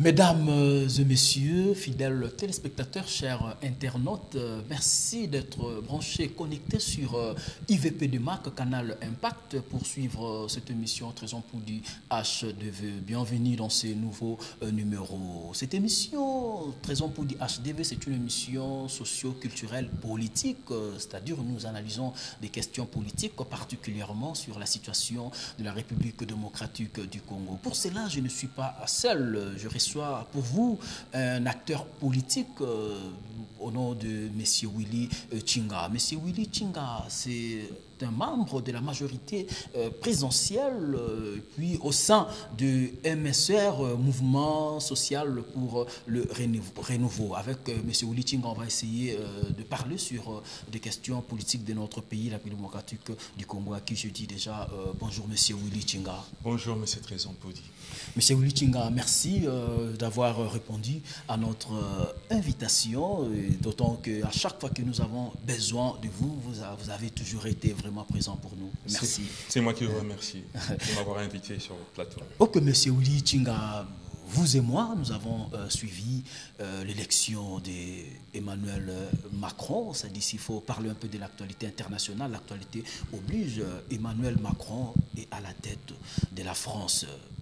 Mesdames et messieurs, fidèles téléspectateurs, chers internautes, merci d'être branchés, connectés sur IVP de Marc, Canal Impact, pour suivre cette émission Trésor pour du HDV. Bienvenue dans ce nouveau numéro. Cette émission Trésor pour du HDV, c'est une émission socio-culturelle politique, c'est-à-dire nous analysons des questions politiques, particulièrement sur la situation de la République démocratique du Congo. Pour cela, je ne suis pas seul, je reçois pour vous un acteur politique au nom de M. Willy Tchinga. M. Willy Tchinga, c'est un membre de la majorité présidentielle, puis au sein de MSR, Mouvement Social pour le Renouveau. Avec M. Willy Tchinga, on va essayer de parler sur des questions politiques de notre pays, la République démocratique du Congo, à qui je dis déjà bonjour M. Willy Tchinga. Bonjour M. Trésor Poudi. M. Willy Tchinga, merci d'avoir répondu à notre invitation, d'autant qu'à chaque fois que nous avons besoin de vous, vous avez toujours été vraiment présent pour nous. Merci. C'est moi qui vous remercie de m'avoir invité sur votre plateau. Ok, M. Willy Tchinga, vous et moi, nous avons suivi l'élection d'Emmanuel Macron. C'est-à-dire qu'il faut parler un peu de l'actualité internationale. L'actualité oblige. Emmanuel Macron est à la tête de la France.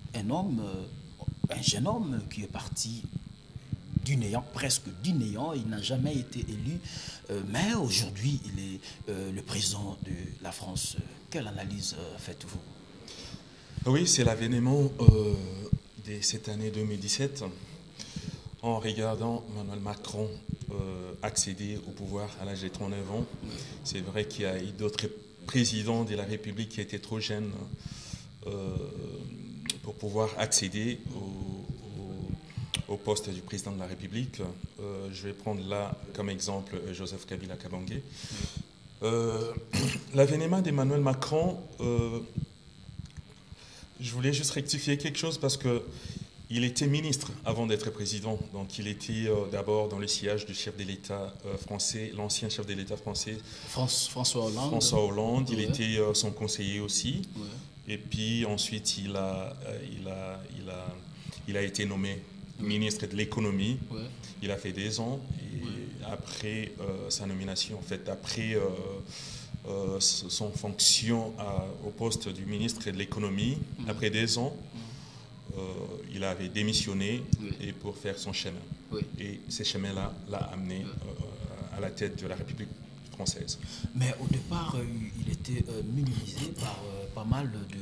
Un jeune homme qui est parti du néant, presque du néant. Il n'a jamais été élu, mais aujourd'hui, il est le président de la France. Quelle analyse faites-vous? Oui, c'est l'avènement de cette année 2017, en regardant Emmanuel Macron accéder au pouvoir à l'âge de 39 ans. C'est vrai qu'il y a eu d'autres présidents de la République qui étaient trop jeunes pour pouvoir accéder au poste du président de la République. Je vais prendre là comme exemple Joseph Kabila Kabange. L'avènement d'Emmanuel Macron, je voulais juste rectifier quelque chose parce qu'il était ministre avant d'être président. Donc il était d'abord dans le sillage du chef de l'État français, l'ancien chef de l'État français, François Hollande. François Hollande. Il Ouais. était son conseiller aussi. Ouais. Et puis ensuite, il a été nommé ministre de l'économie. Ouais. Il a fait 2 ans. Et après sa nomination, en fait, après son fonction au poste du ministre de l'économie, après 2 ans, il avait démissionné et pour faire son chemin. Et ce chemin-là l'a amené à la tête de la République française. Mais au départ, il était minimisé par pas mal de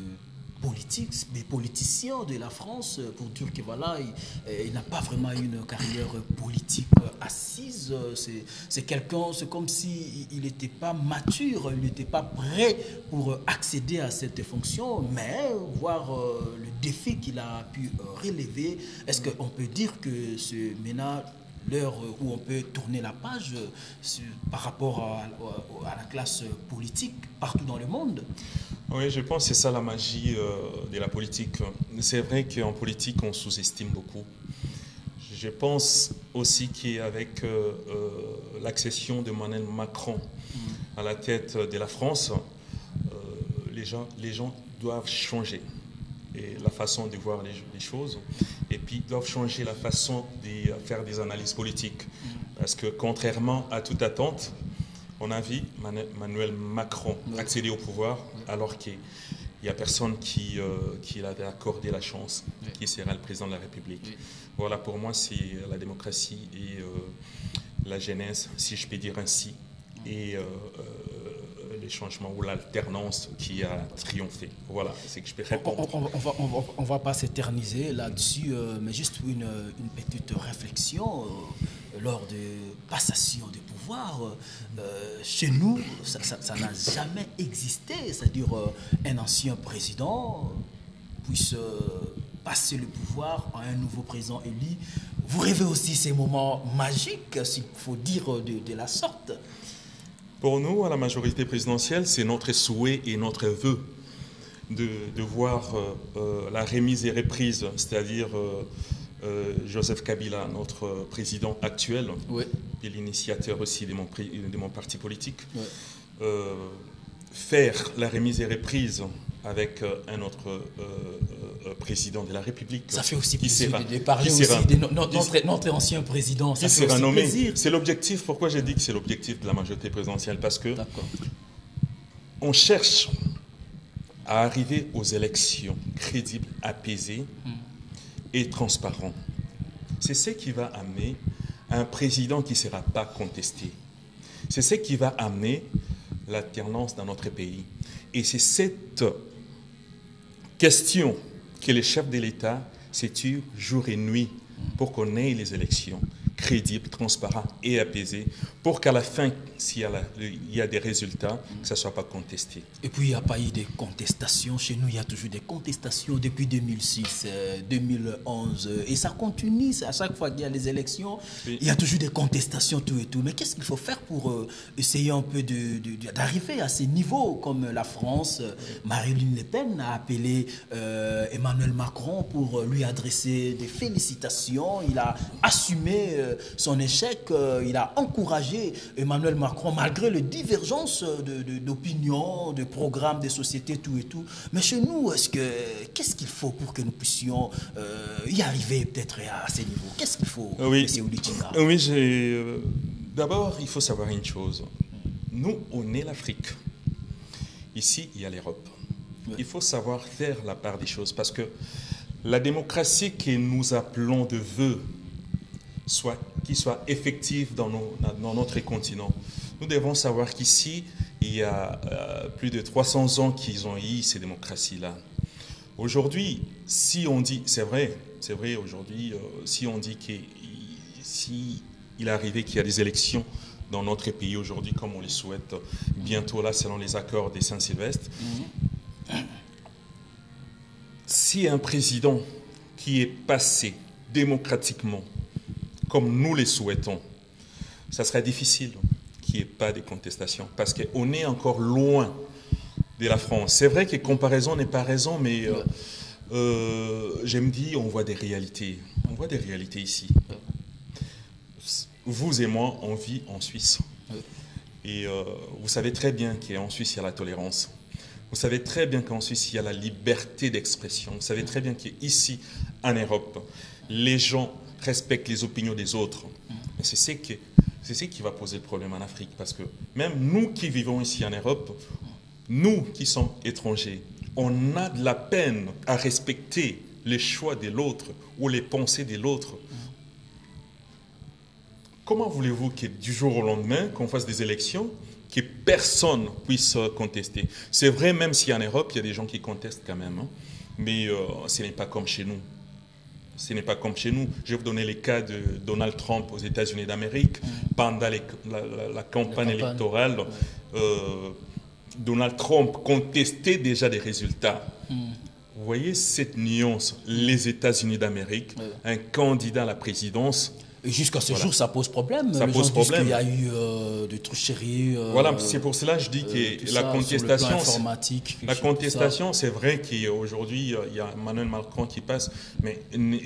des politiciens de la France, pour dire que voilà, il n'a pas vraiment une carrière politique assise. C'est quelqu'un, c'est comme s'il n'était pas mature, il n'était pas prêt pour accéder à cette fonction, mais voir le défi qu'il a pu relever, est-ce qu'on peut dire que c'est maintenant l'heure où on peut tourner la page par rapport à la classe politique partout dans le monde? Oui, je pense que c'est ça la magie de la politique. C'est vrai qu'en politique, on sous-estime beaucoup. Je pense aussi qu'avec l'accession d'Emmanuel Macron à la tête de la France, les gens doivent changer et la façon de voir les choses, et puis doivent changer la façon de faire des analyses politiques. Parce que contrairement à toute attente, on a vu Emmanuel Macron accéder au pouvoir alors qu'il n'y a personne qui avait accordé la chance, qui sera le président de la République. Voilà, pour moi, c'est la démocratie et la genèse, si je peux dire ainsi, et les changements ou l'alternance qui a triomphé. Voilà, c'est que je peux répondre. On va pas s'éterniser là-dessus, mais juste une petite réflexion. Lors de passation de pouvoir, chez nous, ça n'a jamais existé. C'est-à-dire un ancien président puisse passer le pouvoir à un nouveau président élu. Vous rêvez aussi ces moments magiques, s'il faut dire de la sorte? Pour nous, à la majorité présidentielle, c'est notre souhait et notre vœu de voir la remise et reprise, c'est-à-dire Joseph Kabila, notre président actuel, et l'initiateur aussi de mon parti politique, faire la remise et reprise avec un autre président de la République. Ça fait aussi qui plaisir sera, de parler qui sera, aussi de notre ancien président. Ça qui fait sera aussi nommé. plaisir. C'est l'objectif. Pourquoi j'ai dit que c'est l'objectif de la majorité présidentielle? Parce que on cherche à arriver aux élections crédibles, apaisées et transparentes. C'est ce qui va amener un président qui ne sera pas contesté. C'est ce qui va amener l'alternance dans notre pays. Et c'est cette question que les chefs de l'État s'étuent jour et nuit pour qu'on ait les élections crédibles, transparentes et apaisées, pour qu'à la fin, s'il y a des résultats, que ça ne soit pas contesté. Et puis, il n'y a pas eu de contestations. Chez nous, il y a toujours des contestations depuis 2006, 2011. Et ça continue. À chaque fois qu'il y a les élections, oui, il y a toujours des contestations, tout et tout. Mais qu'est-ce qu'il faut faire pour essayer un peu d'arriver à ces niveaux, comme la France? Marine Le Pen a appelé Emmanuel Macron pour lui adresser des félicitations. Il a assumé son échec. Il a encouragé Emmanuel Macron, malgré les divergences d'opinion, de programmes, de sociétés, tout et tout. Mais chez nous, qu'est-ce qu'il faut pour que nous puissions y arriver peut-être à ces niveaux? Qu'est-ce qu'il faut, oui, M. Oulitinga? Oui, d'abord, il faut savoir une chose. Nous, on est l'Afrique. Ici, il y a l'Europe. Oui. Il faut savoir faire la part des choses parce que la démocratie que nous appelons de vœux, qui soit effective dans notre continent. Nous devons savoir qu'ici, il y a plus de 300 ans qu'ils ont eu ces démocraties-là. Aujourd'hui, si on dit, c'est vrai aujourd'hui, si on dit qu'il est arrivé qu'il y a des élections dans notre pays aujourd'hui, comme on les souhaite bientôt là, selon les accords des Saint-Sylvestre, si un président qui est passé démocratiquement, comme nous les souhaitons, ça serait difficile qu'il n'y ait pas de contestation, parce qu'on est encore loin de la France. C'est vrai que comparaison n'est pas raison, mais je me dis, on voit des réalités. On voit des réalités ici. Vous et moi, on vit en Suisse. Et vous savez très bien qu'en Suisse, il y a la tolérance. Vous savez très bien qu'en Suisse, il y a la liberté d'expression. Vous savez très bien qu'ici, en Europe, les gens respectent les opinions des autres. Mais c'est ce qui va poser le problème en Afrique. Parce que même nous qui vivons ici en Europe, nous qui sommes étrangers, on a de la peine à respecter les choix de l'autre ou les pensées de l'autre. Comment voulez-vous que du jour au lendemain, qu'on fasse des élections, que personne puisse contester? C'est vrai, même si en Europe, il y a des gens qui contestent quand même, hein, mais ce n'est pas comme chez nous. Ce n'est pas comme chez nous. Je vais vous donner les cas de Donald Trump aux États-Unis d'Amérique. Pendant la campagne électorale, Donald Trump contestait déjà des résultats. Vous voyez cette nuance, les États-Unis d'Amérique, un candidat à la présidence. Et jusqu'à ce jour, ça pose problème. Ça pose problème. Il y a eu des tricheries. Voilà, c'est pour cela que je dis que la contestation, la contestation, c'est vrai qu'aujourd'hui, il y a Emmanuel Macron qui passe, mais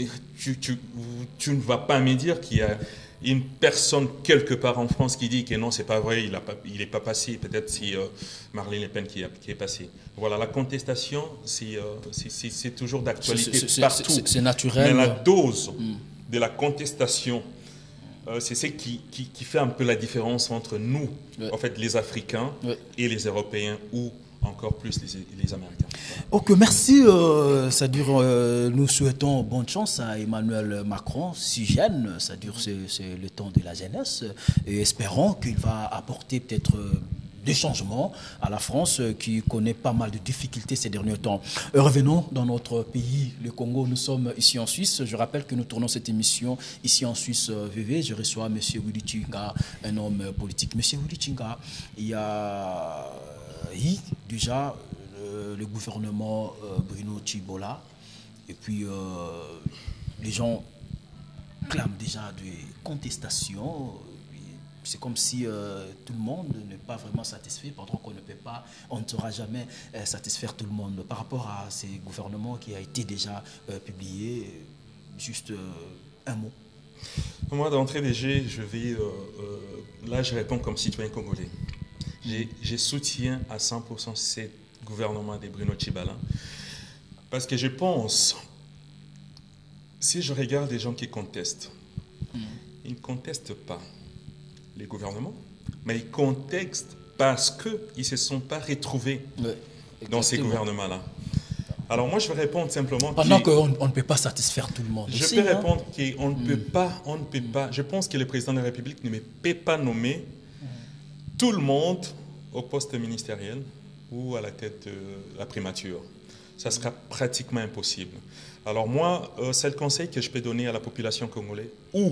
tu ne vas pas me dire qu'il y a une personne quelque part en France qui dit que non, c'est pas vrai, il n'est pas passé. Peut-être si Marine Le Pen qui est passé. Voilà, la contestation, c'est toujours d'actualité partout. C'est naturel. Mais la dose de la contestation, c'est ce qui fait un peu la différence entre nous, en fait, les Africains et les Européens, ou encore plus les Américains. Ok, merci. Nous souhaitons bonne chance à Emmanuel Macron, si jeune, c'est le temps de la jeunesse, et espérons qu'il va apporter peut-être des changements à la France qui connaît pas mal de difficultés ces derniers temps. Revenons dans notre pays, le Congo. Nous sommes ici en Suisse. Je rappelle que nous tournons cette émission ici en Suisse VV. Je reçois M. Oulitinga, un homme politique. M. Oulitinga, il y a déjà le gouvernement Bruno Tchibola, et puis les gens clament déjà des contestations. C'est comme si tout le monde n'est pas vraiment satisfait, pendant qu'on ne peut pas, on ne saura jamais satisfaire tout le monde. Par rapport à ces gouvernements qui a été déjà publié, juste un mot. Moi, d'entrée des jeux, là je réponds comme citoyen congolais. Je soutiens à 100% ce gouvernement de Bruno Tshibala. Parce que je pense, si je regarde les gens qui contestent, ils ne contestent pas les gouvernements, mais ils contestent parce qu'ils ne se sont pas retrouvés dans ces gouvernements-là. Alors moi, je vais répondre simplement... Pendant qu'on ne peut pas satisfaire tout le monde. Je peux répondre qu'on ne peut pas, je pense que le président de la République ne peut pas nommer tout le monde au poste ministériel ou à la tête de la primature. Ça sera pratiquement impossible. Alors moi, c'est le conseil que je peux donner à la population congolaise ou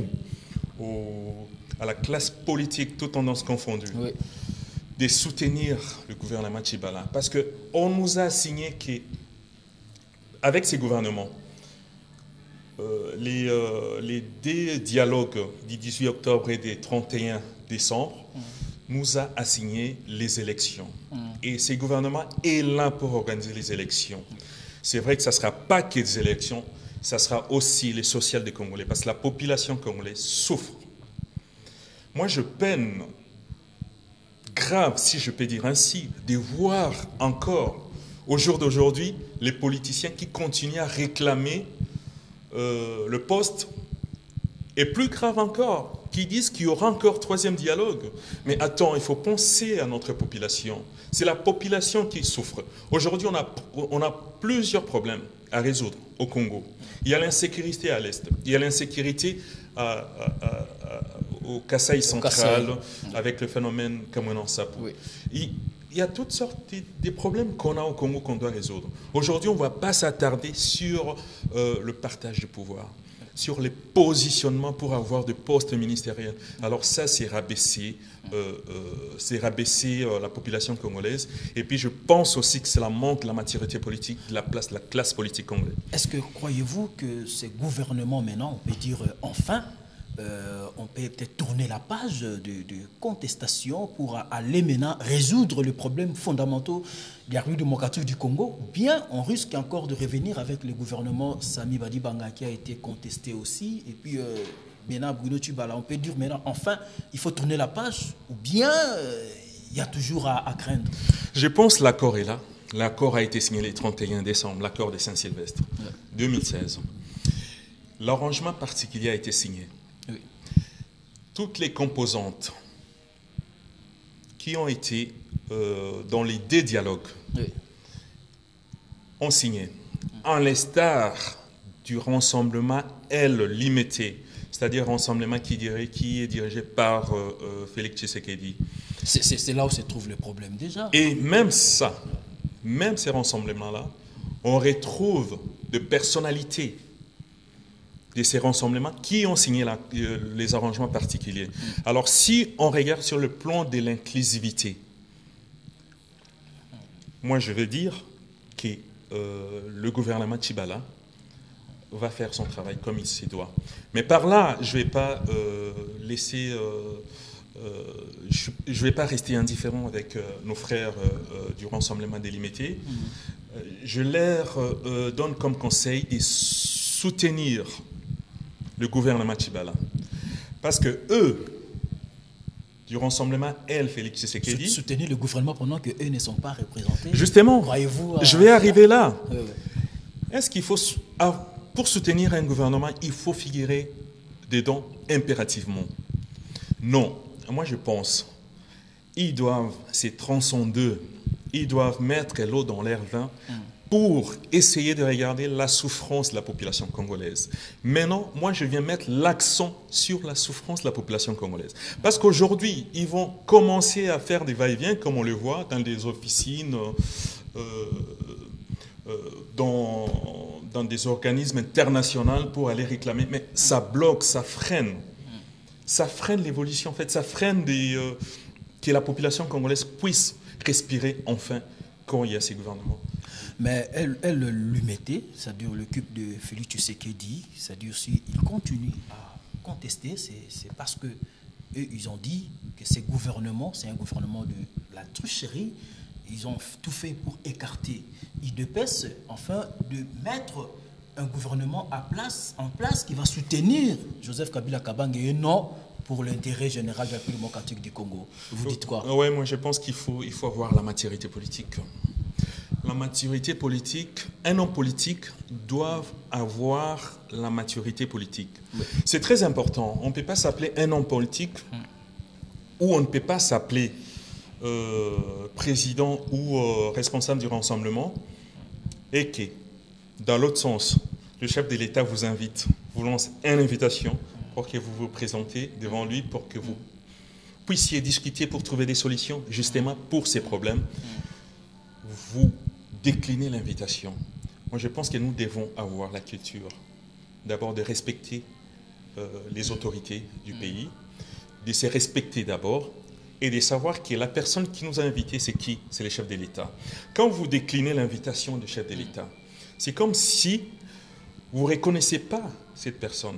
à la classe politique, toutes tendances confondues, de soutenir le gouvernement Tshibala. Parce qu'on nous a assigné qu'avec ces gouvernements, les deux dialogues du 18 octobre et du 31 décembre nous a assigné les élections. Et ces gouvernements est là pour organiser les élections. C'est vrai que ça ne sera pas que des élections, ça sera aussi les social des Congolais, parce que la population congolaise souffre. Moi, je peine grave, si je peux dire ainsi, de voir encore, au jour d'aujourd'hui, les politiciens qui continuent à réclamer le poste, et plus grave encore, qui disent qu'il y aura encore troisième dialogue. Mais attends, il faut penser à notre population. C'est la population qui souffre. Aujourd'hui, on a plusieurs problèmes à résoudre au Congo. Il y a l'insécurité à l'Est, il y a l'insécurité au Kasaï central, avec le phénomène Kamwena-Nsapu. Il y a toutes sortes de problèmes qu'on a au Congo qu'on doit résoudre. Aujourd'hui, on ne va pas s'attarder sur le partage du pouvoir, sur les positionnements pour avoir des postes ministériels. Alors ça, c'est rabaisser la population congolaise. Et puis je pense aussi que c'est la manque de la maturité politique de la classe politique congolaise. Est-ce que croyez-vous que ces gouvernements maintenant, on peut dire enfin, on peut peut-être tourner la page de contestation pour aller maintenant résoudre les problèmes fondamentaux de la République démocratique du Congo, ou bien on risque encore de revenir avec le gouvernement Sami Badibanga qui a été contesté aussi, et puis maintenant Bruno Tshibala, on peut dire maintenant enfin il faut tourner la page, ou bien il y a toujours à craindre? Je pense que l'accord est là. L'accord a été signé le 31 décembre, l'accord de Saint-Sylvestre 2016. L'arrangement particulier a été signé. Toutes les composantes qui ont été dans les deux dialogues ont signé. En l'instar du rassemblement limité, c'est-à-dire rassemblement qui est dirigé par Félix Tshisekedi. C'est là où se trouve le problème déjà. Et même ça, même ces rassemblements-là, on retrouve des personnalités de ces rassemblements qui ont signé les arrangements particuliers. Alors, si on regarde sur le plan de l'inclusivité, moi, je veux dire que le gouvernement Tshibala va faire son travail comme il se doit. Mais par là, je ne vais pas laisser... je ne vais pas rester indifférent avec nos frères du rassemblement délimité. Je leur donne comme conseil de soutenir le gouvernement Tshibala. Parce que eux, du rassemblement, Félix Tshisekedi... Soutenir le gouvernement pendant qu'eux ne sont pas représentés. Justement, je vais arriver là. Est-ce qu'il faut... pour soutenir un gouvernement, il faut figurer dedans impérativement? Non. Moi, je pense ils doivent se transcender, ils doivent mettre l'eau dans leur vin pour essayer de regarder la souffrance de la population congolaise. Maintenant, moi, je viens mettre l'accent sur la souffrance de la population congolaise. Parce qu'aujourd'hui, ils vont commencer à faire des va-et-vient, comme on le voit, dans des officines, dans des organismes internationaux pour aller réclamer. Mais ça bloque, ça freine. Ça freine l'évolution, en fait. Ça freine que la population congolaise puisse respirer enfin quand il y a ces gouvernements. Mais elle lui mettait, c'est-à-dire l'équipe de Félix Tshisekedi, c'est-à-dire s'il continue à contester, c'est parce que eux, ils ont dit que ces gouvernements, c'est un gouvernement de la tricherie. Ils ont tout fait pour écarter UDPS, enfin de mettre un gouvernement en place qui va soutenir Joseph Kabila Kabange et non pour l'intérêt général de la République démocratique du Congo. Vous dites quoi? Oui, moi je pense qu'il faut avoir la maturité politique. La maturité politique, un homme politique doit avoir la maturité politique. Oui. C'est très important. On ne peut pas s'appeler un homme politique ou on ne peut pas s'appeler président ou responsable du rassemblement et que, dans l'autre sens, le chef de l'État vous invite, vous lance une invitation pour que vous vous présentez devant lui, pour que vous puissiez discuter pour trouver des solutions justement pour ces problèmes. Vous déclinez l'invitation. Moi, je pense que nous devons avoir la culture, d'abord de respecter les autorités du pays, de se respecter d'abord et de savoir que la personne qui nous a invités, c'est qui? C'est le chef de l'État. Quand vous déclinez l'invitation du chef de l'État, c'est comme si vous ne reconnaissez pas cette personne.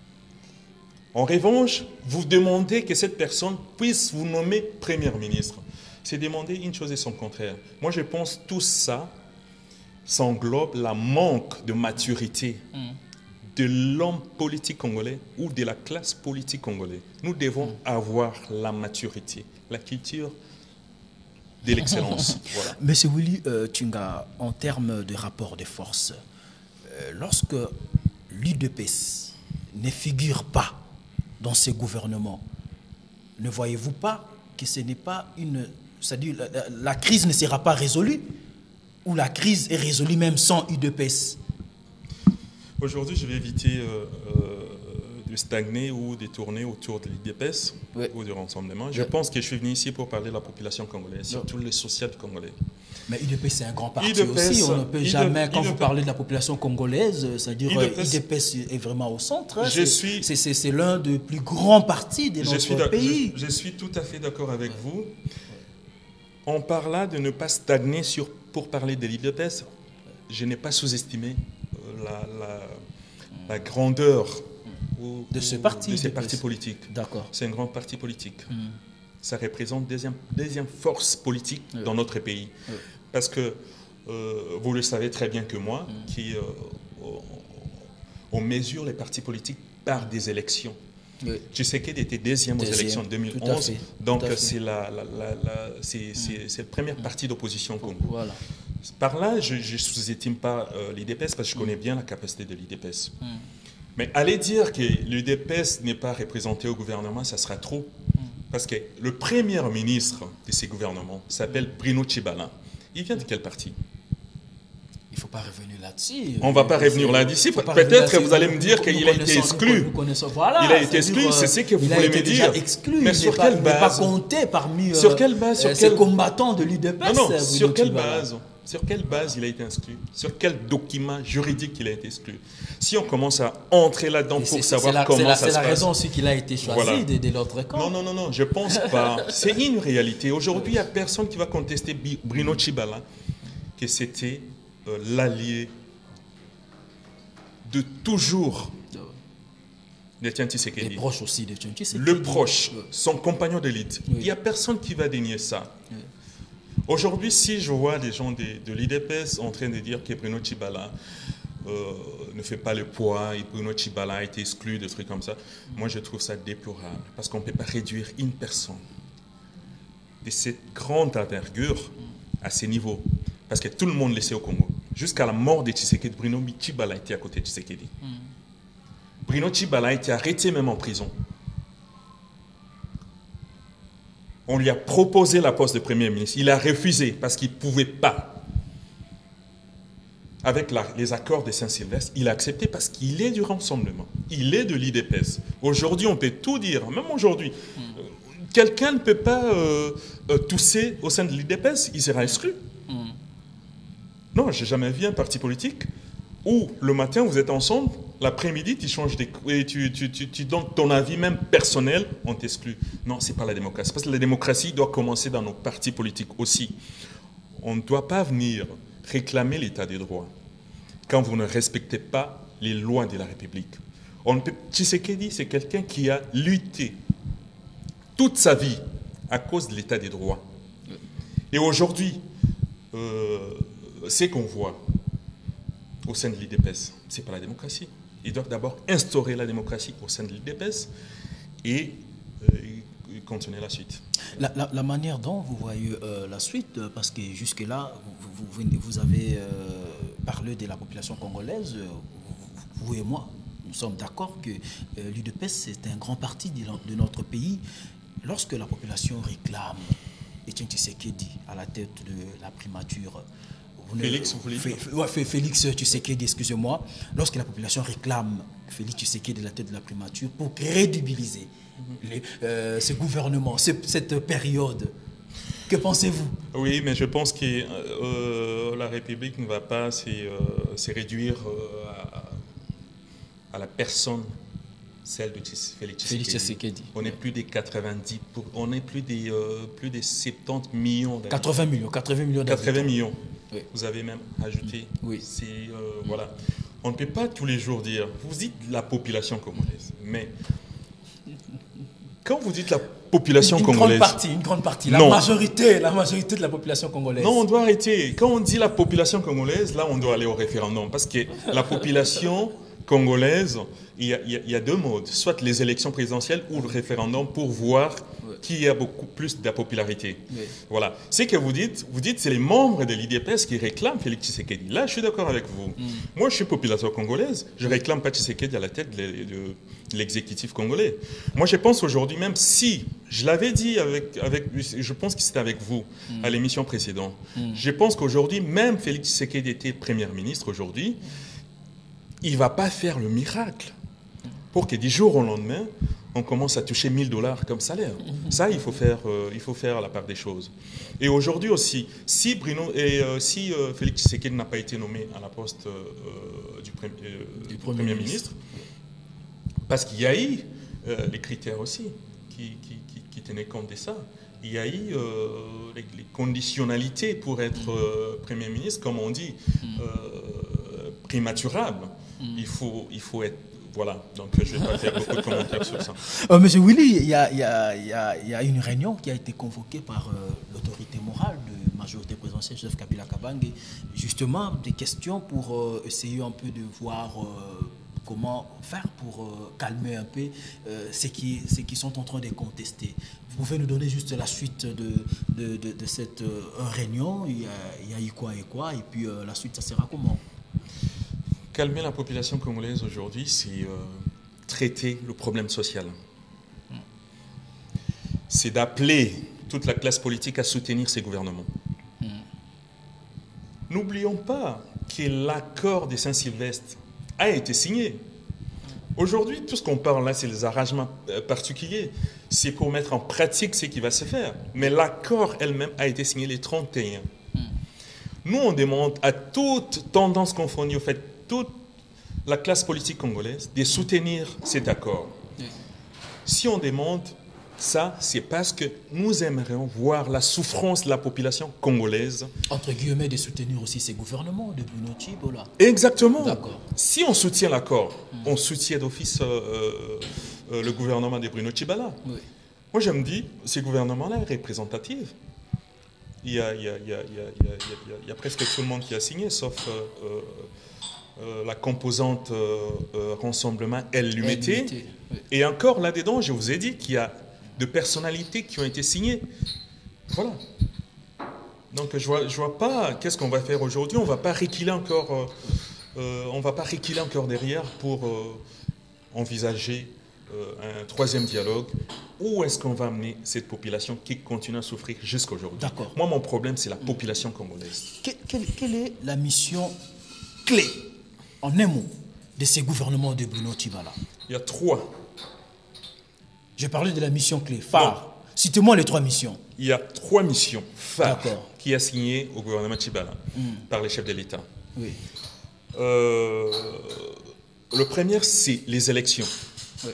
En revanche, vous demandez que cette personne puisse vous nommer Premier ministre. C'est demander une chose et son contraire. Moi, je pense que tout ça s'englobe la manque de maturité de l'homme politique congolais ou de la classe politique congolaise. Nous devons avoir la maturité, la culture de l'excellence. Voilà. Monsieur Willy Tshunga, en termes de rapport de force, lorsque l'UDPS ne figure pas dans ces gouvernements, ne voyez-vous pas que ce n'est pas une... C'est-à-dire la crise ne sera pas résolue ou la crise est résolue même sans UDPS? Aujourd'hui, je vais éviter de stagner ou de tourner autour de l'UDPS ou du rassemblement. Je pense que je suis venu ici pour parler de la population congolaise, surtout les social congolais. Mais UDPS, c'est un grand parti aussi. On ne peut jamais, quand vous parlez de la population congolaise, c'est-à-dire UDPS est vraiment au centre. C'est l'un des plus grands partis de notre pays. Je suis tout à fait d'accord avec vous. On parle de ne pas stagner pour parler de l'UDPS. Je n'ai pas sous-estimé la grandeur de ce parti, politique. D'accord. C'est un grand parti politique. Ça représente deuxième force politique dans notre pays. Parce que vous le savez très bien que moi, on mesure les partis politiques par des élections. Tshisekedi était deuxième aux élections de 2011, donc c'est le premier parti d'opposition au Congo. Voilà. Par là, je ne sous-estime pas l'UDPS parce que je connais bien la capacité de l'UDPS. Mais aller dire que l'UDPS n'est pas représenté au gouvernement, ça sera trop. Parce que le premier ministre de ces gouvernements s'appelle Bruno Tshibala. Il vient de quel parti? Il ne faut pas revenir là-dessus. On ne va pas revenir là-dessus. Peut-être que vous allez me dire qu'il a été exclu. Voilà, il a été exclu, c'est ce que vous voulez me dire. Exclu, mais sur quelle base? Il n'est pas compté parmi ces combattants de l'UDPS. Non, sur quelle base? Sur quelle base il a été exclu? Sur quel document juridique il a été exclu? Si on commence à entrer là-dedans pour savoir comment ça se passe... C'est la raison aussi qu'il a été choisi de l'autre camp. Non, je ne pense pas. C'est une réalité. Aujourd'hui, il n'y a personne qui va contester Bruno Tshibala que c'était l'allié de toujours d'Etienne Tshisekedi. Le proche aussi d'Etienne Tshisekedi. Le proche, son compagnon de lutte. Il n'y a personne qui va dénier ça. Aujourd'hui, si je vois des gens de l'UDPS en train de dire que Bruno Tshibala ne fait pas le poids et Bruno Tshibala a été exclu, des trucs comme ça, moi je trouve ça déplorable. Parce qu'on ne peut pas réduire une personne de cette grande envergure à ces niveaux. Parce que tout le monde le sait au Congo. Jusqu'à la mort de Tshisekedi, Bruno Tshibala était à côté de Tshisekedi. Bruno Tshibala a été arrêté même en prison. On lui a proposé la poste de Premier ministre. Il a refusé parce qu'il ne pouvait pas. Avec les accords de Saint-Sylvestre, il a accepté parce qu'il est du rassemblement. Il est de l'UDPS. Aujourd'hui, on peut tout dire. Même aujourd'hui, quelqu'un ne peut pas tousser au sein de l'UDPS, il sera exclu. Non, je n'ai jamais vu un parti politique où le matin, vous êtes ensemble, l'après-midi, tu donnes ton avis même personnel, on t'exclut. Non, ce n'est pas la démocratie. Parce que la démocratie doit commencer dans nos partis politiques aussi. On ne doit pas venir réclamer l'état des droits quand vous ne respectez pas les lois de la République. Tshisekedi, c'est quelqu'un qui a lutté toute sa vie à cause de l'état des droits. Et aujourd'hui, ce qu'on voit au sein de l'UDPS, ce n'est pas la démocratie. Ils doivent d'abord instaurer la démocratie au sein de l'UDPS et continuer la suite. La manière dont vous voyez la suite, parce que jusque-là, vous avez parlé de la population congolaise, vous et moi, nous sommes d'accord que l'UDPS, c'est un grand parti de notre pays. Lorsque la population réclame Etienne Tshisekedi à la tête de la primature, Félix, vous voulez dire? Félix Tshisekedi, excusez-moi. Lorsque la population réclame Félix Tshisekedi à la tête de la primature pour crédibiliser ce gouvernement, cette période, que pensez-vous? Oui, mais je pense que la République ne va pas se réduire à la personne, celle de Félix Tshisekedi. On est plus des 90, on est plus des 70 millions. 80 millions. 80 millions. Oui. Vous avez même ajouté. Oui. Voilà. On ne peut pas tous les jours dire, vous dites la population congolaise, mais quand vous dites la population congolaise... Une grande partie, la majorité de la population congolaise. Non, on doit arrêter. Quand on dit la population congolaise, là, on doit aller au référendum. Parce que la population congolaise, il y a deux modes. Soit les élections présidentielles ou le référendum pour voir qui a beaucoup plus de popularité. Oui. Voilà. Ce que vous dites c'est les membres de l'IDPS qui réclament Félix Tshisekedi. Là, je suis d'accord avec vous. Moi, je suis population congolaise. Je ne réclame pas Tshisekedi à la tête de l'exécutif congolais. Moi, je pense aujourd'hui, même si, je l'avais dit je pense que c'était avec vous à l'émission précédente, je pense qu'aujourd'hui, même Félix Tshisekedi était Premier ministre aujourd'hui, il ne va pas faire le miracle pour que du jour au lendemain, on commence à toucher $1000 comme salaire. Ça, il faut faire la part des choses. Et aujourd'hui aussi, si Félix Tshisekedi n'a pas été nommé à la poste du Premier ministre, parce qu'il y a eu les critères aussi qui tenaient compte de ça. Il y a eu les conditionnalités pour être Premier ministre, comme on dit, primaturable. Il faut être... Voilà, donc je ne vais pas faire beaucoup de commentaires sur ça. Monsieur Willy, il y a une réunion qui a été convoquée par l'autorité morale de majorité présidentielle, Joseph Kabila Kabange, justement des questions pour essayer un peu de voir comment faire pour calmer un peu ceux qui sont en train de contester. Vous pouvez nous donner juste la suite de cette réunion, il y a eu quoi et quoi, et puis la suite, ça sera comment? Calmer la population congolaise aujourd'hui, c'est traiter le problème social. C'est d'appeler toute la classe politique à soutenir ces gouvernements. N'oublions pas que l'accord de Saint-Sylvestre a été signé. Aujourd'hui, tout ce qu'on parle là, c'est les arrangements particuliers. C'est pour mettre en pratique ce qui va se faire. Mais l'accord elle-même a été signé les 31. Nous, on demande à toute tendance confondue, au fait, toute la classe politique congolaise de soutenir cet accord. Si on demande ça, c'est parce que nous aimerions voir la souffrance de la population congolaise. Entre guillemets, de soutenir aussi ces gouvernements de Bruno Tchibola. Exactement. D'accord. Si on soutient l'accord, on soutient d'office le gouvernement de Bruno Tchibola. Oui. Moi, je me dis, ces gouvernements-là sont représentatifs. Il y a presque tout le monde qui a signé, sauf la composante Rassemblement l'UMT. Oui. Et encore là-dedans, je vous ai dit qu'il y a de personnalités qui ont été signées. Voilà. Donc je vois pas qu'est-ce qu'on va faire aujourd'hui. On va pas reculer encore. On va pas reculer encore derrière pour envisager un troisième dialogue. Où est-ce qu'on va amener cette population qui continue à souffrir jusqu'à aujourd'hui? D'accord. Moi, mon problème, c'est la population congolaise. Quelle est la mission clé, en un mot, de ces gouvernements de Bruno Tchibola? Il y a 3. J'ai parlé de la mission clé, phare. Citez-moi les 3 missions. Il y a 3 missions phares qui a signé au gouvernement Tchibola par les chefs de l'État. Oui. Le premier, c'est les élections. Oui.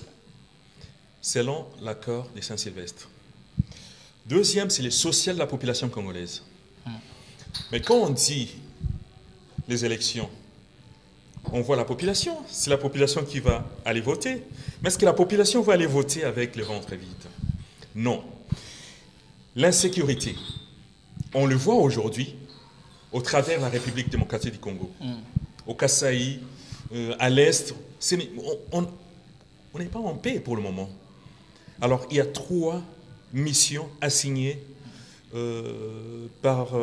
Selon l'accord de Saint-Sylvestre. Deuxième, c'est le social de la population congolaise. Mais quand on dit les élections, on voit la population. C'est la population qui va aller voter. Mais est-ce que la population va aller voter avec le ventre vide? Non. L'insécurité, on le voit aujourd'hui au travers de la République démocratique du Congo. Au Kasaï, à l'Est, on n'est pas en paix pour le moment. Alors, il y a 3 missions assignées par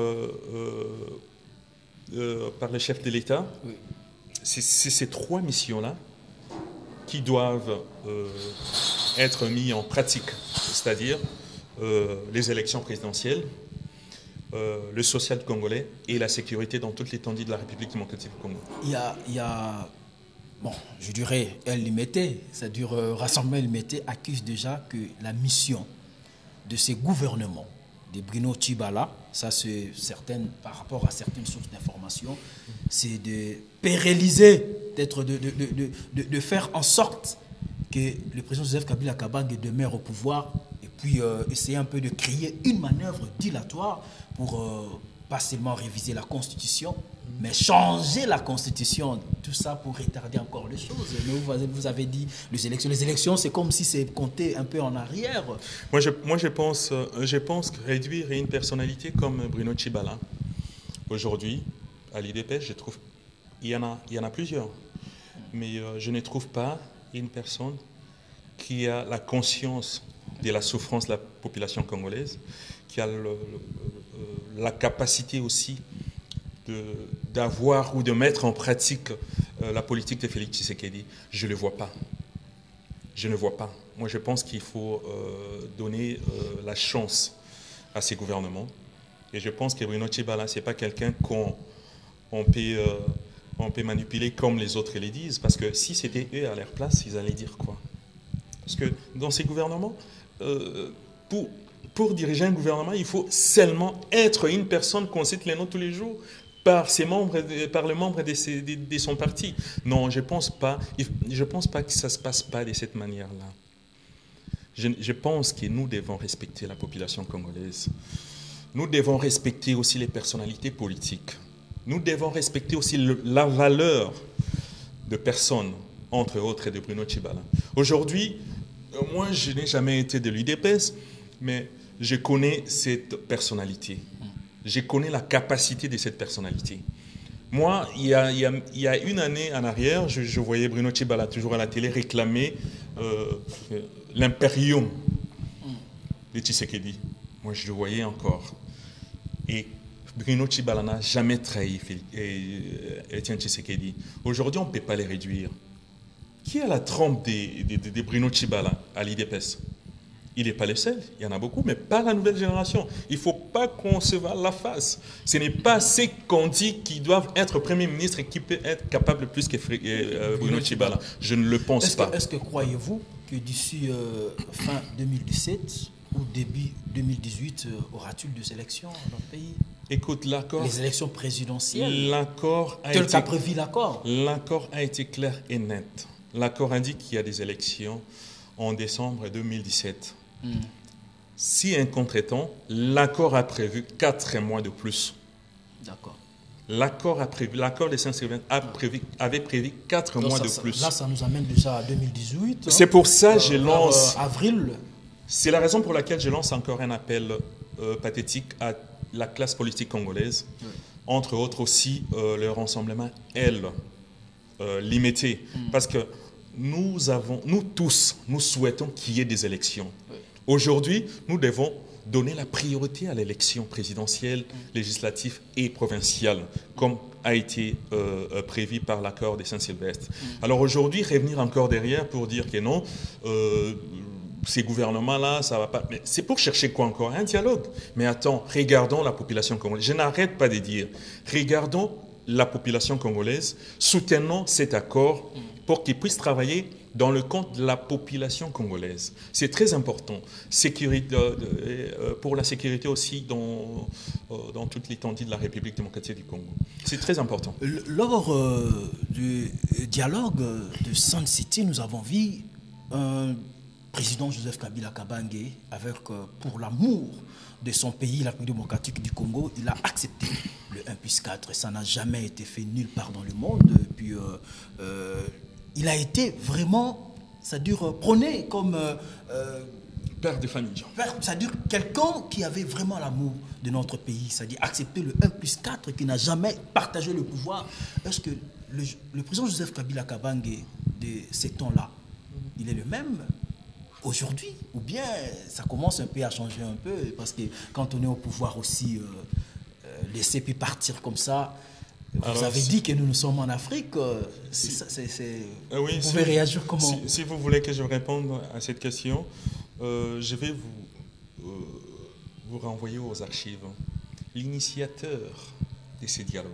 le chef de l'État. Oui. C'est ces 3 missions-là qui doivent être mises en pratique, c'est-à-dire les élections présidentielles, le social congolais et la sécurité dans toute l'étendue de la République démocratique du Congo. Il y a bon, je dirais, El Limité, c'est-à-dire Rassemblement El Limité accuse déjà que la mission de ces gouvernements, de Bruno Tshibala, ça c'est certaines, par rapport à certaines sources d'information, c'est de pérenniser, peut-être de faire en sorte que le président Joseph Kabila Kabange demeure au pouvoir et puis essayer un peu de créer une manœuvre dilatoire pour pas seulement réviser la Constitution, mais changer la Constitution, tout ça pour retarder encore les choses. Vous avez dit les élections, c'est comme si c'est compté un peu en arrière. Moi, je pense que réduire une personnalité comme Bruno Tshibala, aujourd'hui, à l'IDPS, je trouve, il y en a plusieurs, mais je ne trouve pas une personne qui a la conscience de la souffrance de la population congolaise, qui a la capacité aussi d'avoir ou de mettre en pratique la politique de Félix Tshisekedi. Je ne le vois pas. Je ne vois pas. Moi, je pense qu'il faut donner la chance à ces gouvernements. Et je pense que Bruno Tshibala, ce n'est pas quelqu'un qu'on peut manipuler comme les autres les disent. Parce que si c'était eux à leur place, ils allaient dire quoi? Parce que dans ces gouvernements, pour diriger un gouvernement, il faut seulement être une personne qu'on cite les noms tous les jours par le membre de son parti. Non, je pense pas que ça se passe pas de cette manière-là. Je pense que nous devons respecter la population congolaise. Nous devons respecter aussi les personnalités politiques. Nous devons respecter aussi la valeur de personnes, entre autres de Bruno Tshibala. Aujourd'hui, moi, je n'ai jamais été de l'UDPS, mais je connais cette personnalité. Je connais la capacité de cette personnalité. Moi, il y a une année en arrière, je voyais Bruno Tshibala toujours à la télé réclamer l'impérium de Tshisekedi. Moi, je le voyais encore. Et Bruno Tshibala n'a jamais trahi Etienne Tshisekedi. Aujourd'hui, on ne peut pas les réduire. Qui a la trempe de Bruno Tshibala à l'IDPS? Il n'est pas le seul, il y en a beaucoup, mais pas la nouvelle génération. Il ne faut pas qu'on se voile la face. Ce n'est pas ceux qu'on dit qui doivent être Premier ministre et qui peut être capable plus que Bruno Tshibala. Je ne le pense pas. Est-ce que croyez-vous que d'ici fin 2017 ou début 2018, aura-t-il des élections dans le pays? Écoute, l'accord... Les élections présidentielles. L'accord a tel qu'a prévu l'accord. L'accord a été clair et net. L'accord indique qu'il y a des élections en décembre 2017. Si un contretemps, l'accord a prévu 4 mois de plus. D'accord. L'accord de Saint-Sylvain avait prévu 4 mois de plus. Là, ça nous amène déjà à 2018. C'est pour ça que je lance... avril. C'est la raison pour laquelle je lance encore un appel pathétique à la classe politique congolaise. Oui. Entre autres aussi le rassemblement limité. Parce que nous tous, nous souhaitons qu'il y ait des élections. Oui. Aujourd'hui, nous devons donner la priorité à l'élection présidentielle, législative et provinciale, comme a été prévu par l'accord de Saint-Sylvestre. Alors aujourd'hui, revenir encore derrière pour dire que non, ces gouvernements-là, ça ne va pas... Mais c'est pour chercher quoi encore? Un dialogue. Mais attends, regardons la population congolaise. Je n'arrête pas de dire, regardons la population congolaise, soutenons cet accord pour qu'il puisse travailler dans le compte de la population congolaise. C'est très important. Pour la sécurité aussi dans toute l'étendue de la République démocratique du Congo. C'est très important. Lors du dialogue de Sun City, nous avons vu un président Joseph Kabila Kabange avec, pour l'amour de son pays, la République démocratique du Congo, il a accepté le 1+4. Ça n'a jamais été fait nulle part dans le monde. Et puis, il a été vraiment, c'est-à-dire prôné comme... père de famille. C'est-à-dire quelqu'un qui avait vraiment l'amour de notre pays, c'est-à-dire accepter le 1+4, qui n'a jamais partagé le pouvoir. Est-ce que le président Joseph Kabila Kabange de ces temps-là, il est le même aujourd'hui, ou bien ça commence un peu à changer un peu, parce que quand on est au pouvoir aussi, laisser puis partir comme ça, vous Alors, avez dit que nous sommes en Afrique, oui, vous pouvez réagir comment? Si vous voulez que je réponde à cette question, je vais vous renvoyer aux archives. L'initiateur de ces dialogues,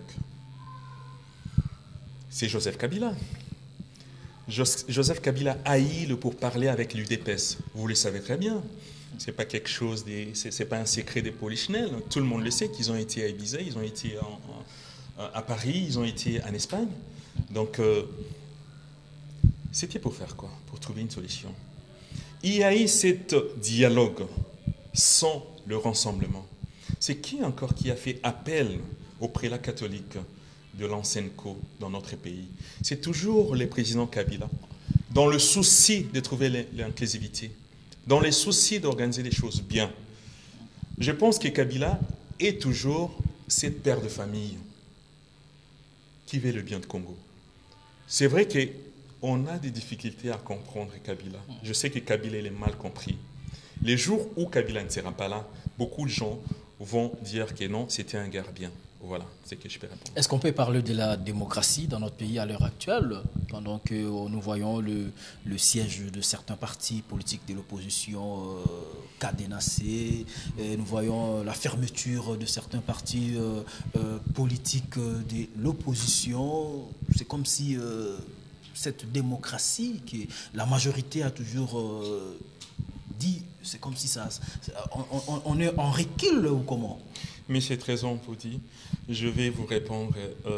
c'est Joseph Kabila. Joseph Kabila haït le pourparler avec l'UDPS. Vous le savez très bien. C'est pas quelque chose, c'est pas un secret des polichinelles. Tout le monde le sait qu'ils ont été à Ibiza, ils ont été à Paris, ils ont été en Espagne. Donc, c'était pour faire quoi? Pour trouver une solution. Il y a eu ce dialogue sans le rassemblement. C'est qui encore qui a fait appel au prélat catholique de l'Ansenco dans notre pays? C'est toujours le président Kabila, dans le souci de trouver l'inclusivité, dans le souci d'organiser les choses bien. Je pense que Kabila est toujours cette père de famille qui veut le bien de Congo. C'est vrai qu'on a des difficultés à comprendre Kabila. Je sais que Kabila est mal compris. Les jours où Kabila ne sera pas là, beaucoup de gens vont dire que non, c'était un gardien. Voilà, c'est ce que je peux répondre. Est-ce qu'on peut parler de la démocratie dans notre pays à l'heure actuelle, pendant que nous voyons le siège de certains partis politiques de l'opposition cadenassé, nous voyons la fermeture de certains partis politiques de l'opposition. C'est comme si cette démocratie que la majorité a toujours dit, c'est comme si on est en recul ou comment? Mais c'est très on vous dit. Je vais vous répondre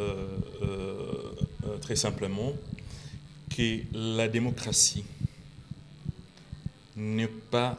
très simplement que la démocratie n'est pas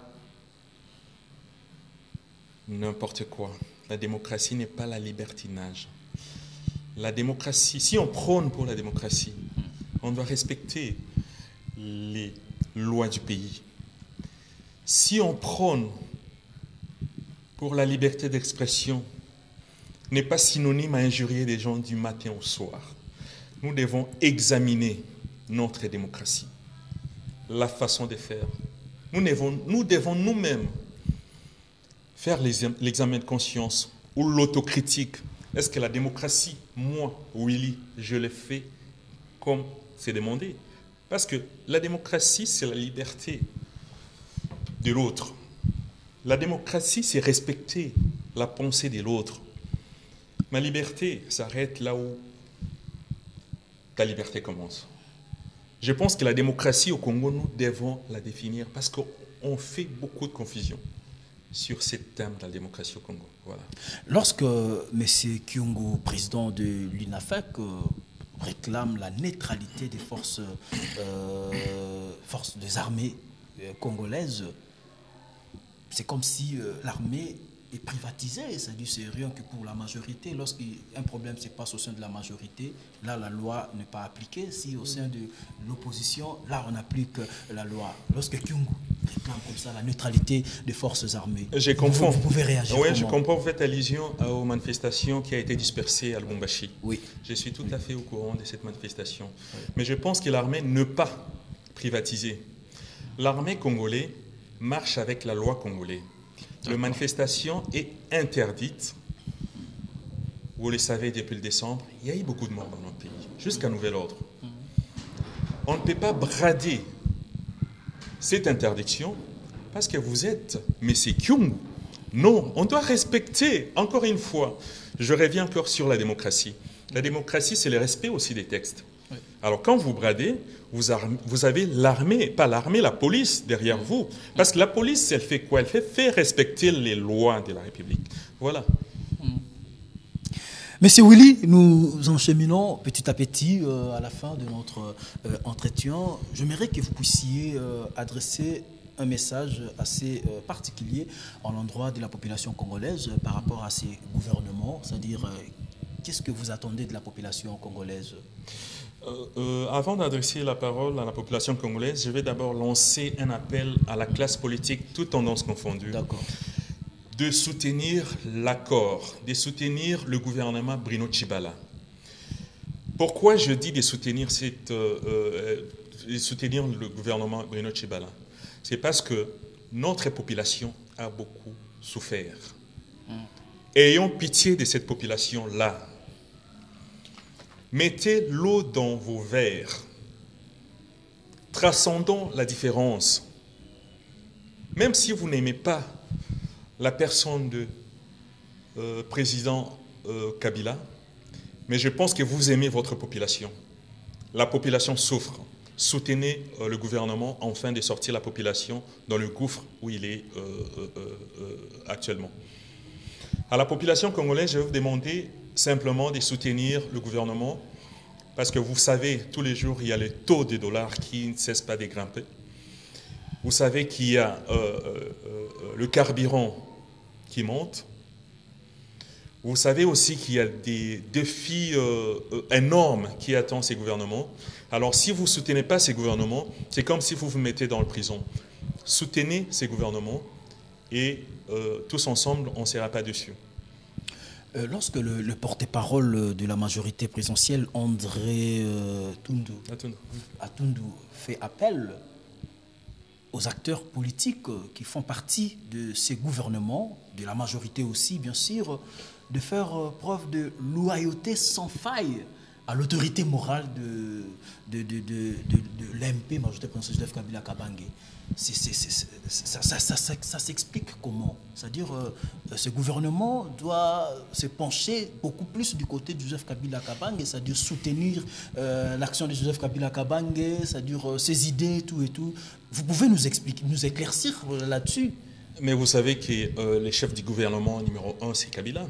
n'importe quoi. La démocratie n'est pas la libertinage. La démocratie, si on prône pour la démocratie, on doit respecter les lois du pays. Si on prône pour la liberté d'expression, n'est pas synonyme à injurier des gens du matin au soir. Nous devons examiner notre démocratie, la façon de faire. Nous devons nous-mêmes faire l'examen de conscience ou l'autocritique. Est-ce que la démocratie, moi, Willy, je l'ai fait comme c'est demandé? Parce que la démocratie, c'est la liberté de l'autre. La démocratie, c'est respecter la pensée de l'autre. Ma liberté s'arrête là où ta liberté commence. Je pense que la démocratie au Congo, nous devons la définir parce qu'on fait beaucoup de confusion sur ce thème de la démocratie au Congo. Voilà. Lorsque M. Kyungu, président de l'UNAFEC, réclame la neutralité des forces des armées congolaises, c'est comme si l'armée est privatisée, c'est-à-dire c'est rien que pour la majorité. Lorsqu'un problème se passe au sein de la majorité, là la loi n'est pas appliquée. Si au sein de l'opposition, là on applique la loi. Lorsque Kyungu réclame comme ça la neutralité des forces armées, je comprends. Vous pouvez réagir. Oui, comment? je comprends. Vous faites allusion aux manifestations qui a été dispersée à Lubumbashi. Oui. Je suis tout à fait au courant de cette manifestation. Oui. Mais je pense que l'armée ne pas privatiser. L'armée congolaise marche avec la loi congolaise. La manifestation est interdite. Vous le savez, depuis le décembre, il y a eu beaucoup de morts dans notre pays, jusqu'à nouvel ordre. On ne peut pas brader cette interdiction parce que vous êtes M. Kyungu. Non, on doit respecter, encore une fois, je reviens encore sur la démocratie. La démocratie, c'est le respect aussi des textes. Oui. Alors, quand vous bradez, vous avez l'armée, pas l'armée, la police derrière vous. Parce que la police, elle fait quoi? Elle fait respecter les lois de la République. Voilà. Monsieur Willy, nous encheminons petit à petit à la fin de notre entretien. J'aimerais que vous puissiez adresser un message assez particulier à l'endroit de la population congolaise par rapport à ces gouvernements, c'est-à-dire qu'est-ce que vous attendez de la population congolaise? Avant d'adresser la parole à la population congolaise, je vais d'abord lancer un appel à la classe politique, toutes tendances confondues, de soutenir l'accord, de soutenir le gouvernement Bruno Tshibala. Pourquoi je dis de soutenir le gouvernement Bruno Tshibala? C'est parce que notre population a beaucoup souffert. Ayons pitié de cette population-là. Mettez l'eau dans vos verres. Transcendons la différence. Même si vous n'aimez pas la personne de président Kabila, mais je pense que vous aimez votre population. La population souffre. Soutenez le gouvernement afin de sortir la population dans le gouffre où il est actuellement. À la population congolaise, je vais vous demander simplement de soutenir le gouvernement parce que vous savez, tous les jours, il y a le taux de dollars qui ne cesse pas de grimper. Vous savez qu'il y a le carburant qui monte. Vous savez aussi qu'il y a des défis énormes qui attendent ces gouvernements. Alors, si vous ne soutenez pas ces gouvernements, c'est comme si vous vous mettez dans la prison. Soutenez ces gouvernements et tous ensemble, on ne sera pas dessus. Lorsque le porte-parole de la majorité présidentielle, André Atundu, fait appel aux acteurs politiques qui font partie de ces gouvernements, de la majorité aussi, bien sûr, de faire preuve de loyauté sans faille à l'autorité morale de l'MP, majorité présidentielle Joseph Kabila Kabange. Ça s'explique comment? C'est-à-dire ce gouvernement doit se pencher beaucoup plus du côté de Joseph Kabila Kabange, c'est-à-dire soutenir l'action de Joseph Kabila Kabange, c'est-à-dire ses idées et tout. Vous pouvez nous expliquer, nous éclaircir là-dessus? Mais vous savez que le chef du gouvernement numéro 1, c'est Kabila.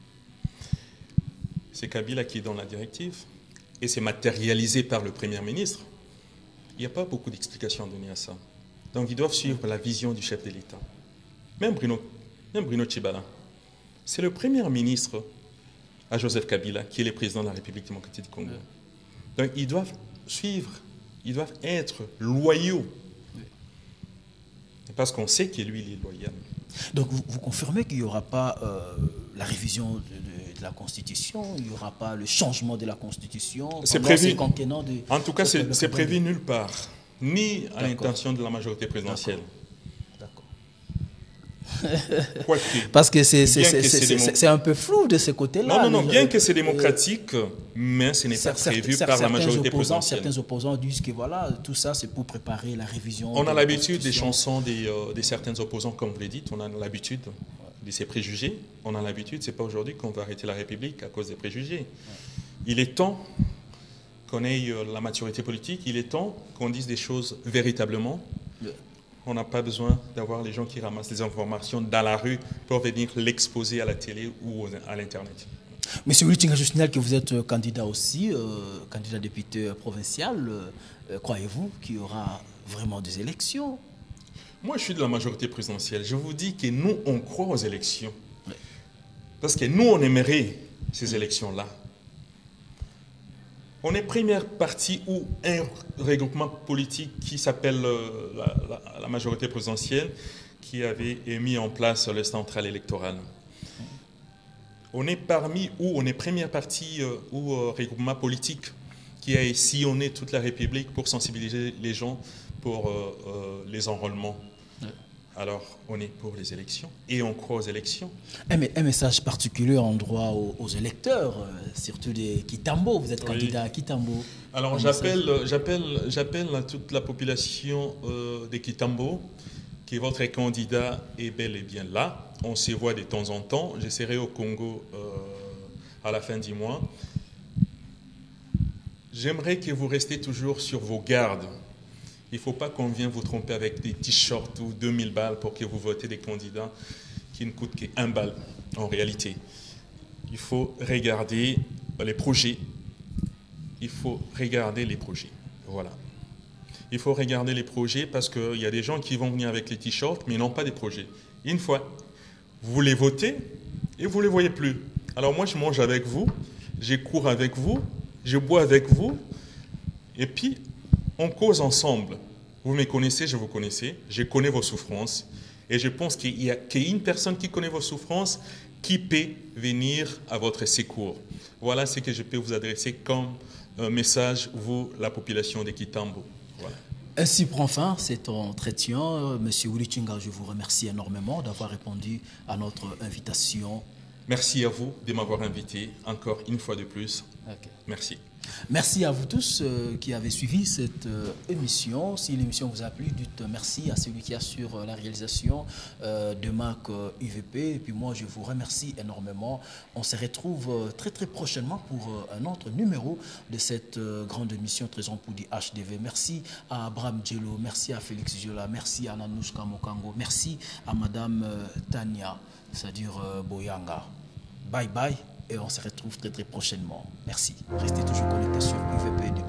C'est Kabila qui est dans la directive et c'est matérialisé par le Premier ministre. Il n'y a pas beaucoup d'explications à donner à ça. Donc ils doivent suivre la vision du chef de l'État. Même Bruno Tshibala. C'est le Premier ministre à Joseph Kabila qui est le président de la République démocratique du Congo. Donc ils doivent suivre, ils doivent être loyaux. Parce qu'on sait que lui, il est loyal. Donc vous confirmez qu'il n'y aura pas la révision de la Constitution, il n'y aura pas le changement de la Constitution? C'est prévu. En tout cas, c'est prévu nulle part, ni à l'intention de la majorité présidentielle. D'accord. Quoique, parce que c'est un peu flou de ce côté-là. Non, bien que c'est démocratique, mais ce n'est pas prévu par la majorité présidentielle. Certains opposants disent que voilà, tout ça c'est pour préparer la révision. On a l'habitude des chansons de certains opposants, comme vous l'avez dit, on a l'habitude de ces préjugés. On a l'habitude, c'est pas aujourd'hui qu'on va arrêter la République à cause des préjugés. Il est temps qu'on ait la maturité politique, il est temps qu'on dise des choses véritablement. On n'a pas besoin d'avoir les gens qui ramassent des informations dans la rue pour venir l'exposer à la télé ou à l'Internet. Monsieur Witinga Justinel, que vous êtes candidat aussi, candidat député provincial, croyez-vous qu'il y aura vraiment des élections? Moi, je suis de la majorité présidentielle. Je vous dis que nous, on croit aux élections. Parce que nous, on aimerait ces élections-là. On est première partie où un regroupement politique qui s'appelle la majorité présidentielle qui avait mis en place le central électoral. On est on est première partie ou regroupement politique qui a sillonné toute la République pour sensibiliser les gens pour les enrôlements. Alors, on est pour les élections et on croit aux élections. Un message particulier en droit aux électeurs, surtout des Kitambo. Vous êtes candidat à Kitambo. Alors, j'appelle à toute la population des Kitambo que votre candidat est bel et bien là. On se voit de temps en temps. Je serai au Congo à la fin du mois. J'aimerais que vous restiez toujours sur vos gardes. Il ne faut pas qu'on vienne vous tromper avec des t-shirts ou 2000 balles pour que vous votez des candidats qui ne coûtent qu'1 balle en réalité. Il faut regarder les projets. Il faut regarder les projets. Voilà. Il faut regarder les projets parce qu'il y a des gens qui vont venir avec les t-shirts mais ils n'ont pas des projets. Une fois, vous les votez et vous ne les voyez plus. Alors moi, je mange avec vous, je cours avec vous, je bois avec vous et puis on cause ensemble. Vous me connaissez, je vous connaissais, je connais vos souffrances et je pense qu'il y a qu'une personne qui connaît vos souffrances qui peut venir à votre secours. Voilà ce que je peux vous adresser comme message, vous, la population de Kitambo. Voilà. Ainsi prend fin cet entretien. Monsieur Wulichinga, je vous remercie énormément d'avoir répondu à notre invitation. Merci à vous de m'avoir invité encore une fois de plus. Okay. Merci. Merci à vous tous qui avez suivi cette émission. Si l'émission vous a plu, dites merci à celui qui assure la réalisation de Marc UVP. Et puis moi, je vous remercie énormément. On se retrouve très très prochainement pour un autre numéro de cette grande émission Trésor pour du HDV. Merci à Abraham Djelo, merci à Félix Jola, merci à Nanouchka Mokango, merci à Madame Tania, c'est-à-dire Boyanga. Bye bye. Et on se retrouve très très prochainement. Merci. Restez toujours connectés sur UVP.